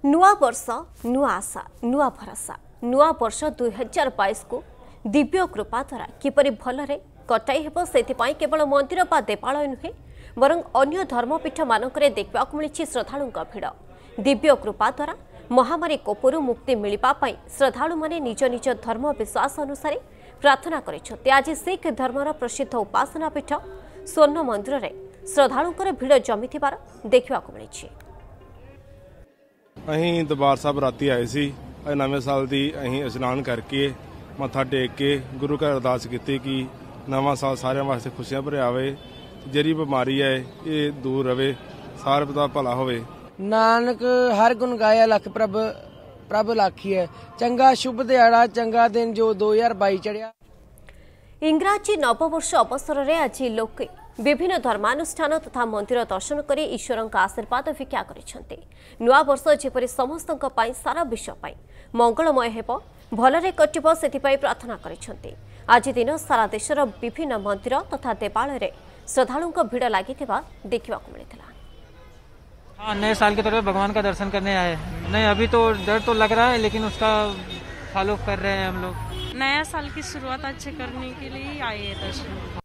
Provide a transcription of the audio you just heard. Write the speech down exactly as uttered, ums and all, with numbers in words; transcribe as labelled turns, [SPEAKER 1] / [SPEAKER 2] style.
[SPEAKER 1] नुआ वर्ष नुआ आशा नुआ भरोसा नुआ वर्ष दुई हजार बाईस को दिव्य कृपा द्वारा किपरि भलरे कटाई हेब सेथिपाई केवल मंदिर बा देवालय नुहे बरं अन्य धर्मपीठ मानकरे देखबाक मिलिछि श्रद्धालुंक भिड़। दिव्य कृपा द्वारा महामारी कोपरु मुक्ति मिलिबा पई श्रद्धालु माने निज निज धर्म विश्वास अनुसार प्रार्थना करिछथि। आज सिख धर्मर प्रसिद्ध उपासना पीठ स्वर्ण मंदिर रे श्रद्धालुंकर भिड़ जमिथिबार देखबाक मिलिछि।
[SPEAKER 2] अहीं दरबार साहब राती आए सी नवे साल की अहीं स्नान करके मत्था टेक के गुरु घर अरदास की कि नवा साल सारे वास्ते खुशियां भरिया आवे, जेरी बीमारी है ये दूर रवे, सारे दा भला होवे।
[SPEAKER 3] नानक हर गुण गाया लख प्रभ प्रभ लाखी है। चंगा शुभ दिहाड़ा चंगा दिन जो दो हजार बाईस चढ़िया।
[SPEAKER 1] इंग्राजी नववर्ष अवसर में आज लोके विभिन्न धर्मानुष्ठान तथा मंदिर दर्शन कर ईश्वर आशीर्वाद भिक्षा करिसेंते। नुआ वर्ष जेपरि समस्तक पई सारा विश्व पई मंगलमय हेब भलरे कटिब सेथिपाई प्रार्थना करिसेंते। आज दिन सारा देशर विभिन्न मंदिर तथा देवालय रे श्रद्धालुंक भिड़ लागिथिबा देखिबाक मिलिथिला।
[SPEAKER 4] हाँ, नए साल के तौर पर भगवान का दर्शन करने आए। नहीं, अभी तो डर तो लग रहा है लेकिन उसका फॉलो कर रहे हैं हम लोग।
[SPEAKER 5] नया साल की शुरुआत अच्छे करने के लिए आए हैं दर्शन।